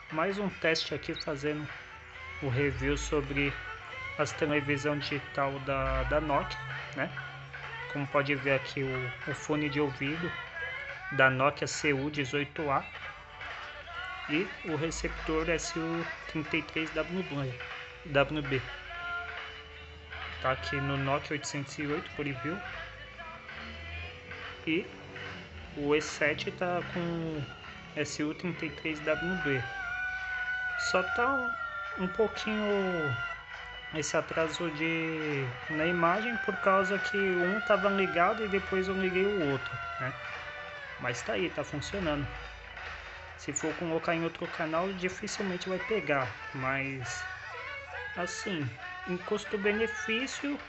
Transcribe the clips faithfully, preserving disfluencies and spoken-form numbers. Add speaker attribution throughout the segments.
Speaker 1: mais um teste aqui fazendo o review sobre as televisão digital da, da Nokia, né? Como pode ver aqui o, o fone de ouvido da Nokia C U dezoito A e o receptor S U trinta e três W B. Tá aqui no Nokia oitocentos e oito por review e o E sete tá com S U trinta e três W B. Só tá um, um pouquinho esse atraso de na imagem por causa que um tava ligado e depois eu liguei o outro, né? Mas tá aí, tá funcionando. Se for colocar em outro canal, dificilmente vai pegar, mas assim, em custo-benefício,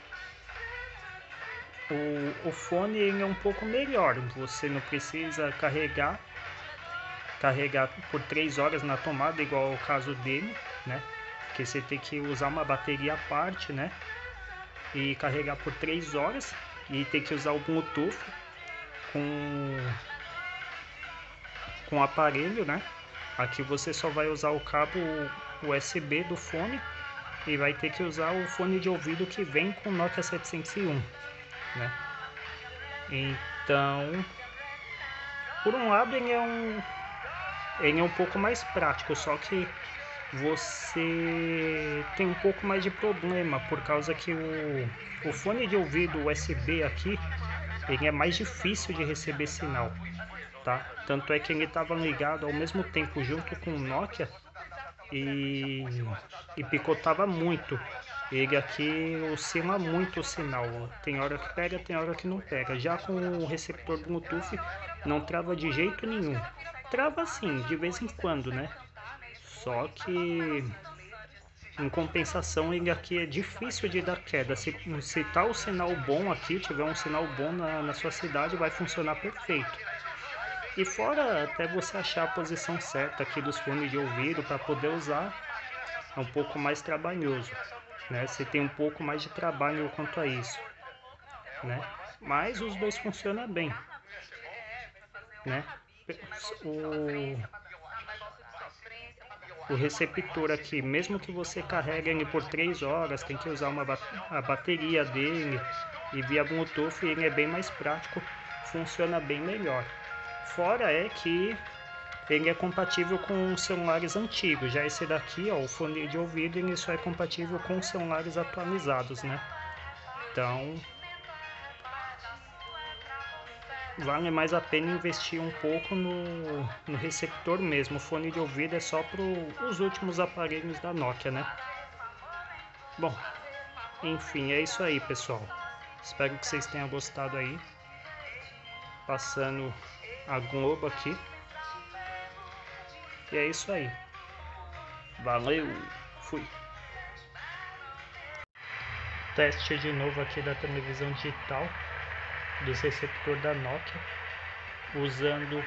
Speaker 1: o, o fone ele é um pouco melhor. Você não precisa carregar carregar por três horas na tomada, igual ao caso dele, né? Que você tem que usar uma bateria à parte, né? E carregar por três horas e tem que usar o Bluetooth com com o aparelho, né? Aqui você só vai usar o cabo U S B do fone e vai ter que usar o fone de ouvido que vem com o Nokia setecentos e um, né? Então, por um lado ele é um ele é um pouco mais prático, só que você tem um pouco mais de problema por causa que o, o fone de ouvido U S B aqui ele é mais difícil de receber sinal, tá? Tanto é que ele estava ligado ao mesmo tempo junto com o Nokia e, e picotava muito. Ele aqui oscila muito o sinal, tem hora que pega, tem hora que não pega. Já com o receptor Bluetooth não trava de jeito nenhum. Trava sim, de vez em quando, né? Só que em compensação ele aqui é difícil de dar queda. Se, se tá o sinal bom aqui, tiver um sinal bom na, na sua cidade, vai funcionar perfeito. E fora até você achar a posição certa aqui dos fones de ouvido para poder usar, é um pouco mais trabalhoso, né? Você tem um pouco mais de trabalho quanto a isso, né? Mas os dois funcionam bem, né? O, o receptor aqui, mesmo que você carregue ele por três horas, tem que usar uma, a bateria dele e via Bluetooth, ele é bem mais prático, funciona bem melhor. Fora é que ele é compatível com celulares antigos. Já esse daqui, ó, o fone de ouvido, ele só é compatível com celulares atualizados, né? Então, vale mais a pena investir um pouco no, no receptor mesmo. O fone de ouvido é só para os últimos aparelhos da Nokia, né? Bom, enfim, é isso aí, pessoal. Espero que vocês tenham gostado aí. Passando a Globo aqui. E é isso aí. Valeu, fui. Teste de novo aqui da televisão digital dos receptores da Nokia, usando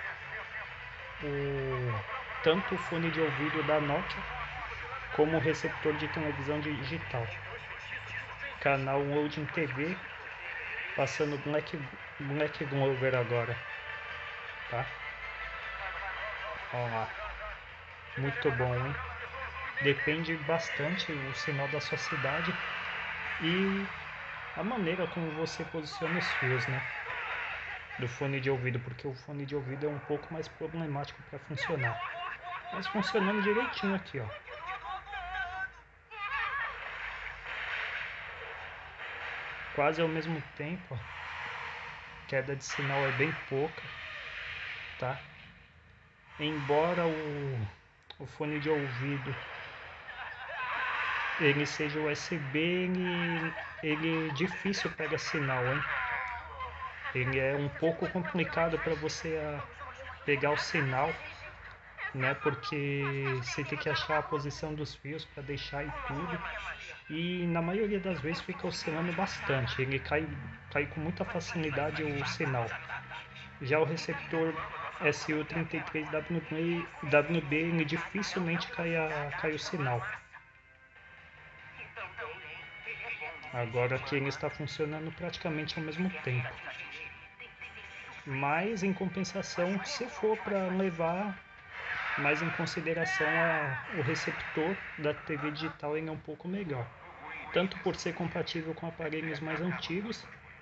Speaker 1: o, tanto o fone de ouvido da Nokia como o receptor de televisão digital. Canal Loading T V, passando Black, Black Glover agora, tá? Olha lá, muito bom, hein? Depende bastante o sinal da sua cidade e a maneira como você posiciona os fios, né? Do fone de ouvido, porque o fone de ouvido é um pouco mais problemático para funcionar. Mas funcionando direitinho aqui, ó. Quase ao mesmo tempo, ó. Queda de sinal é bem pouca, tá? Embora o, o fone de ouvido ele seja U S B, ele, ele difícil pega sinal, hein? Ele é um pouco complicado para você a, pegar o sinal, né? Porque você tem que achar a posição dos fios para deixar e tudo. E na maioria das vezes fica oscilando bastante. Ele cai, cai com muita facilidade o sinal. Já o receptor S U trinta e três W B ele dificilmente cai, a, cai o sinal. Agora aqui ele está funcionando praticamente ao mesmo tempo. Mas em compensação, se for para levar mas em consideração ao receptor da T V digital ele é um pouco melhor, tanto por ser compatível com aparelhos mais antigos,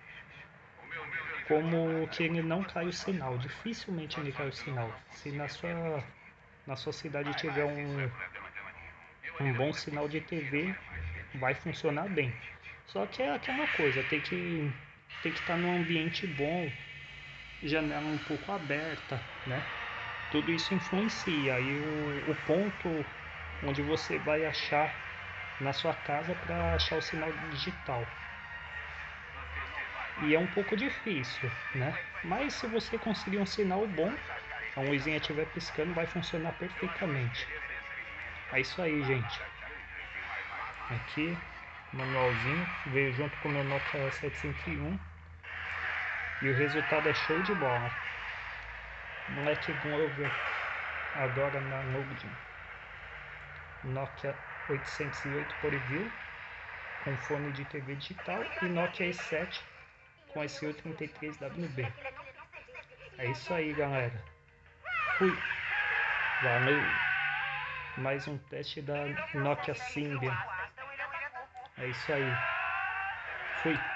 Speaker 1: como que ele não cai o sinal, dificilmente ele cai o sinal. Se na sua, na sua cidade tiver um, um bom sinal de T V, vai funcionar bem. Só que é aquela coisa, tem que tem que estar num ambiente bom, janela um pouco aberta, né? Tudo isso influencia. E o, o ponto onde você vai achar na sua casa para achar o sinal digital. E é um pouco difícil, né? Mas se você conseguir um sinal bom, a luzinha estiver piscando, vai funcionar perfeitamente. É isso aí, gente. Aqui, manualzinho, veio junto com o meu Nokia setecentos e um. E o resultado é show de bola. Moleque Glover agora na Loading. Nokia oitocentos e oito por view com fone de T V digital e Nokia E sete com S U trinta e três W B. É isso aí, galera. Fui. Valeu. Mais um teste da Nokia Symbian. É isso aí. Fui.